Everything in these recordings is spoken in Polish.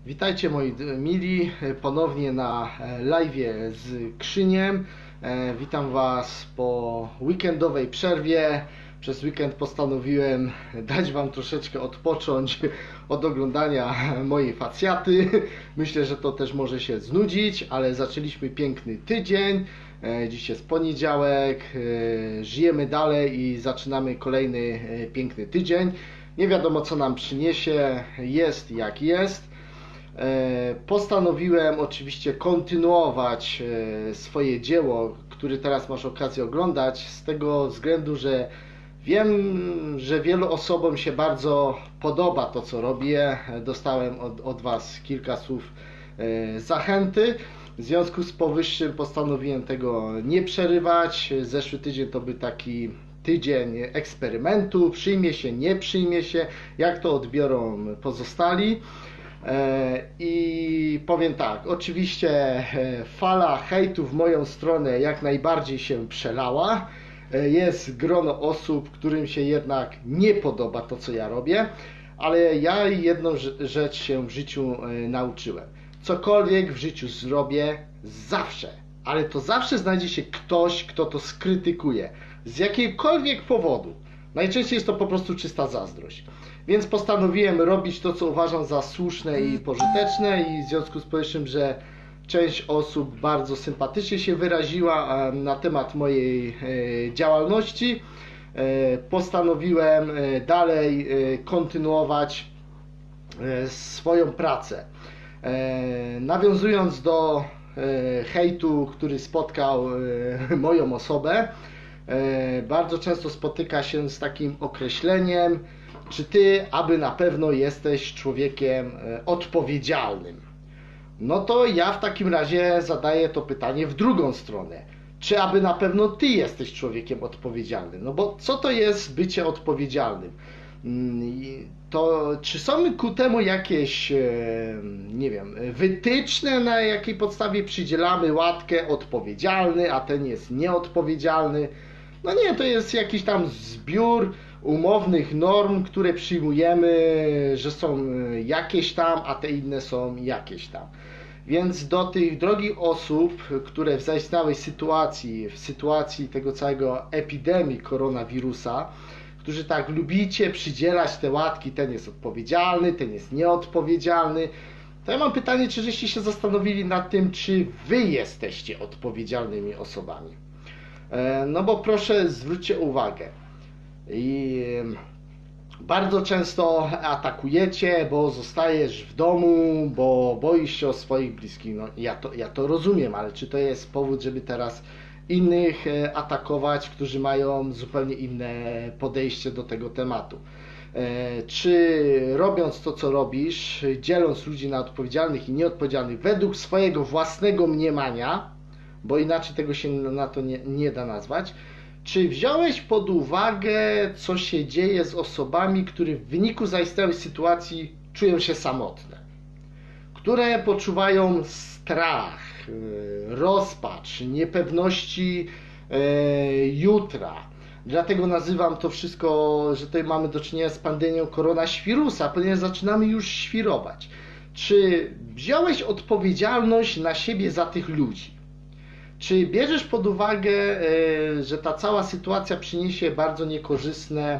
Witajcie moi mili, ponownie na live'ie z Krzyniem. Witam Was po weekendowej przerwie. Przez weekend postanowiłem dać Wam troszeczkę odpocząć od oglądania mojej facjaty. Myślę, że to też może się znudzić, ale zaczęliśmy piękny tydzień. Dziś jest poniedziałek, żyjemy dalej i zaczynamy kolejny piękny tydzień. Nie wiadomo, co nam przyniesie, jest jak jest. Postanowiłem oczywiście kontynuować swoje dzieło, które teraz masz okazję oglądać, z tego względu, że wiem, że wielu osobom się bardzo podoba to, co robię. Dostałem od Was kilka słów zachęty. W związku z powyższym postanowiłem tego nie przerywać. Zeszły tydzień to był taki tydzień eksperymentu, przyjmie się, nie przyjmie się, jak to odbiorą pozostali. I powiem tak, oczywiście fala hejtu w moją stronę jak najbardziej się przelała. Jest grono osób, którym się jednak nie podoba to, co ja robię, ale ja jedną rzecz się w życiu nauczyłem. Cokolwiek w życiu zrobię, zawsze, ale to zawsze znajdzie się ktoś, kto to skrytykuje z jakiegokolwiek powodu. Najczęściej jest to po prostu czysta zazdrość. Więc postanowiłem robić to, co uważam za słuszne i pożyteczne, i w związku z powyższym, że część osób bardzo sympatycznie się wyraziła na temat mojej działalności, postanowiłem dalej kontynuować swoją pracę. Nawiązując do hejtu, który spotkał moją osobę, bardzo często spotyka się z takim określeniem: czy ty aby na pewno jesteś człowiekiem odpowiedzialnym? No to ja w takim razie zadaję to pytanie w drugą stronę. Czy aby na pewno ty jesteś człowiekiem odpowiedzialnym? No bo co to jest bycie odpowiedzialnym? To czy są ku temu jakieś, nie wiem, wytyczne, na jakiej podstawie przydzielamy łatkę odpowiedzialny, a ten jest nieodpowiedzialny? No nie, to jest jakiś tam zbiór umownych norm, które przyjmujemy, że są jakieś tam, a te inne są jakieś tam. Więc do tych drogich osób, które w zaistniałej sytuacji, w sytuacji tego całego epidemii koronawirusa, którzy tak lubicie przydzielać te łatki, ten jest odpowiedzialny, ten jest nieodpowiedzialny, to ja mam pytanie, czy żeście się zastanowili nad tym, czy wy jesteście odpowiedzialnymi osobami. No bo proszę zwróćcie uwagę, i bardzo często atakujecie, bo zostajesz w domu, bo boisz się o swoich bliskich. No ja to rozumiem, ale czy to jest powód, żeby teraz innych atakować, którzy mają zupełnie inne podejście do tego tematu? Czy robiąc to, co robisz, dzieląc ludzi na odpowiedzialnych i nieodpowiedzialnych według swojego własnego mniemania, bo inaczej tego się na to nie da nazwać, czy wziąłeś pod uwagę, co się dzieje z osobami, które w wyniku zaistniałej sytuacji czują się samotne, które poczuwają strach, rozpacz, niepewności jutra? Dlatego nazywam to wszystko, że tutaj mamy do czynienia z pandemią koronawirusa, ponieważ zaczynamy już świrować. Czy wziąłeś odpowiedzialność na siebie za tych ludzi? Czy bierzesz pod uwagę, że ta cała sytuacja przyniesie bardzo niekorzystne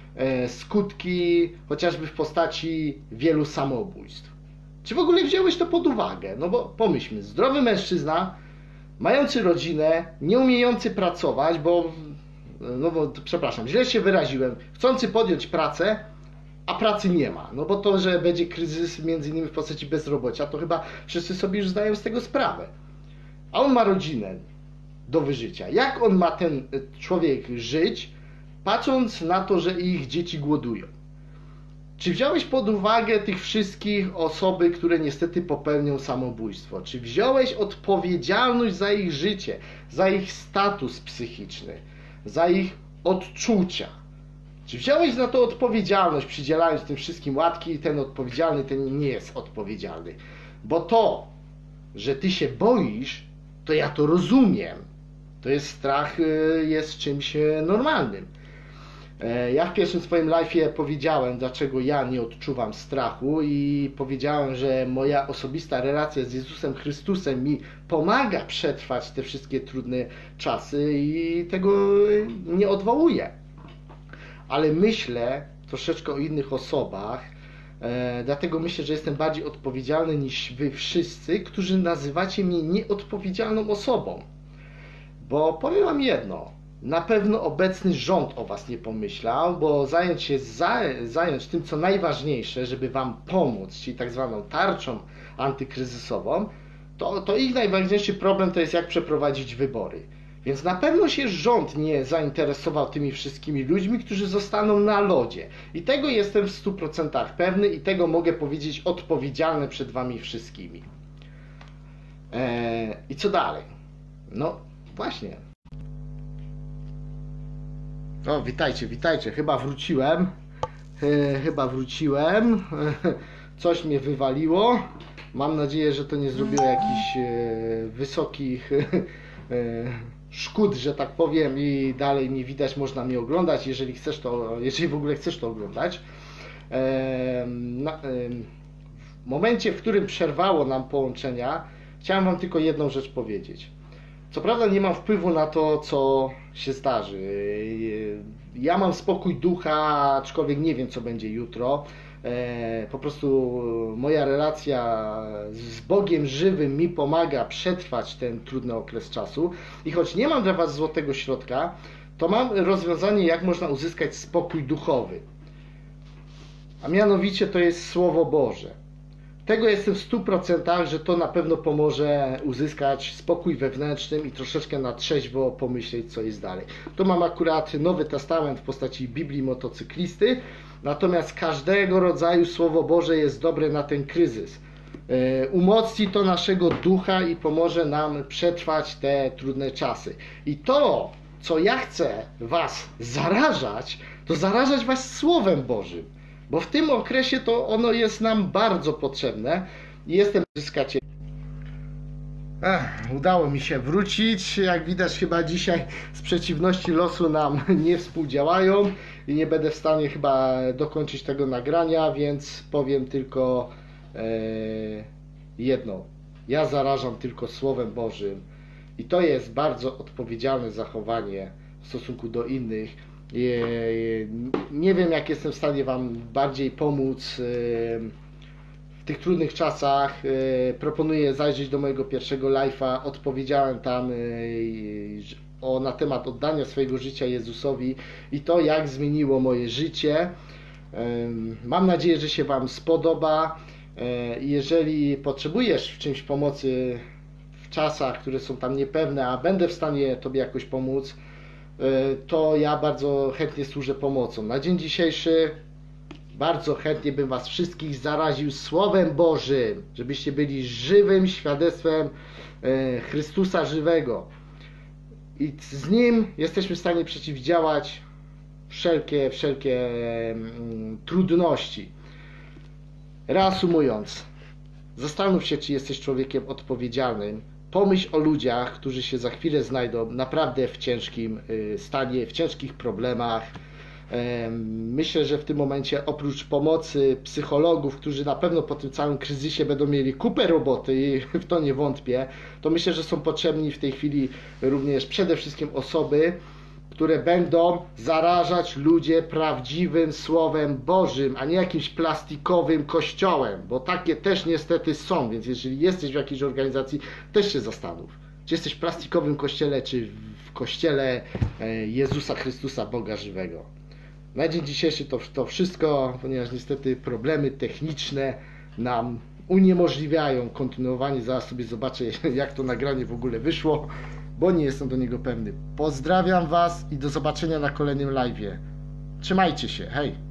skutki, chociażby w postaci wielu samobójstw? Czy w ogóle wziąłeś to pod uwagę? No bo pomyślmy, zdrowy mężczyzna, mający rodzinę, nie umiejący pracować, przepraszam, źle się wyraziłem, chcący podjąć pracę, a pracy nie ma. No bo to, że będzie kryzys między innymi w postaci bezrobocia, to chyba wszyscy sobie już zdają z tego sprawę. A on ma rodzinę do wyżycia. Jak on ma, ten człowiek, żyć, patrząc na to, że ich dzieci głodują? Czy wziąłeś pod uwagę tych wszystkich osoby, które niestety popełnią samobójstwo? Czy wziąłeś odpowiedzialność za ich życie, za ich status psychiczny, za ich odczucia? Czy wziąłeś na to odpowiedzialność, przydzielając tym wszystkim łatki, ten odpowiedzialny, ten nie jest odpowiedzialny? Bo to, że ty się boisz, to ja to rozumiem. To jest strach, jest czymś normalnym. Ja w pierwszym swoim live'ie powiedziałem, dlaczego ja nie odczuwam strachu i powiedziałem, że moja osobista relacja z Jezusem Chrystusem mi pomaga przetrwać te wszystkie trudne czasy i tego nie odwołuję. Ale myślę troszeczkę o innych osobach, dlatego myślę, że jestem bardziej odpowiedzialny niż wy wszyscy, którzy nazywacie mnie nieodpowiedzialną osobą. Bo powiem wam jedno, na pewno obecny rząd o was nie pomyślał, bo zająć tym, co najważniejsze, żeby wam pomóc, czyli tak zwaną tarczą antykryzysową, to ich najważniejszy problem to jest, jak przeprowadzić wybory. Więc na pewno się rząd nie zainteresował tymi wszystkimi ludźmi, którzy zostaną na lodzie. I tego jestem w 100% pewny i tego mogę powiedzieć odpowiedzialny przed wami wszystkimi. I co dalej? No właśnie. O, witajcie. Chyba wróciłem. Coś mnie wywaliło. Mam nadzieję, że to nie zrobiło jakichś wysokich szkód, że tak powiem, i dalej mnie widać, można mnie oglądać, jeżeli w ogóle chcesz to oglądać. W momencie, w którym przerwało nam połączenia, chciałem wam tylko jedną rzecz powiedzieć. Co prawda nie mam wpływu na to, co się zdarzy. Ja mam spokój ducha, aczkolwiek nie wiem, co będzie jutro. Po prostu moja relacja z Bogiem żywym mi pomaga przetrwać ten trudny okres czasu. I choć nie mam dla was złotego środka, to mam rozwiązanie, jak można uzyskać spokój duchowy. A mianowicie to jest Słowo Boże. Tego jestem w 100%, że to na pewno pomoże uzyskać spokój wewnętrzny i troszeczkę na trzeźwo pomyśleć, co jest dalej. To mam akurat Nowy Testament w postaci Biblii motocyklisty, natomiast każdego rodzaju Słowo Boże jest dobre na ten kryzys. Umocni to naszego ducha i pomoże nam przetrwać te trudne czasy. I to, co ja chcę was zarażać, to zarażać was Słowem Bożym. Bo w tym okresie to ono jest nam bardzo potrzebne i jestem zyskacie. Udało mi się wrócić. Jak widać, chyba dzisiaj z przeciwności losu nam nie współdziałają i nie będę w stanie chyba dokończyć tego nagrania, więc powiem tylko jedno. Ja zarażam tylko Słowem Bożym i to jest bardzo odpowiedzialne zachowanie w stosunku do innych. Nie wiem, jak jestem w stanie wam bardziej pomóc w tych trudnych czasach. Proponuję zajrzeć do mojego pierwszego live'a. Odpowiedziałem tam na temat oddania swojego życia Jezusowi i to, jak zmieniło moje życie. Mam nadzieję, że się wam spodoba. Jeżeli potrzebujesz w czymś pomocy w czasach, które są tam niepewne, a będę w stanie tobie jakoś pomóc, to ja bardzo chętnie służę pomocą. Na dzień dzisiejszy bardzo chętnie bym was wszystkich zaraził Słowem Bożym, żebyście byli żywym świadectwem Chrystusa żywego. I z Nim jesteśmy w stanie przeciwdziałać wszelkie trudności. Reasumując, zastanów się, czy jesteś człowiekiem odpowiedzialnym. Pomyśl o ludziach, którzy się za chwilę znajdą naprawdę w ciężkim stanie, w ciężkich problemach. Myślę, że w tym momencie oprócz pomocy psychologów, którzy na pewno po tym całym kryzysie będą mieli kupę roboty i w to nie wątpię, to myślę, że są potrzebni w tej chwili również przede wszystkim osoby, które będą zarażać ludzie prawdziwym Słowem Bożym, a nie jakimś plastikowym kościołem, bo takie też niestety są, więc jeżeli jesteś w jakiejś organizacji, też się zastanów, czy jesteś w plastikowym kościele, czy w kościele Jezusa Chrystusa, Boga żywego. Na dzień dzisiejszy to wszystko, ponieważ niestety problemy techniczne nam uniemożliwiają kontynuowanie. Zaraz sobie zobaczę, jak to nagranie w ogóle wyszło, bo nie jestem do niego pewny. Pozdrawiam was i do zobaczenia na kolejnym live'ie. Trzymajcie się, hej!